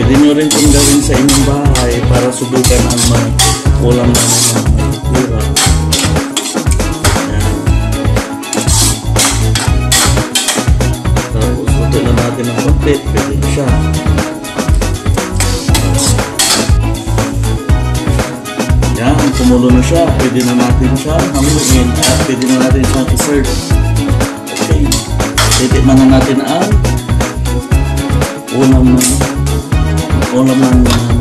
Pwede nyo rin itong gawin sa inyong bahay para subukan ang ulam namin ng hirap. Yan. Tapos luto na natin ng konti. Pwede na siya. Yan, kumulo na siya. Pwede na natin siya hamuin at pwede na natin siyang i-serve. Okay. Titikman na natin ang ulam ng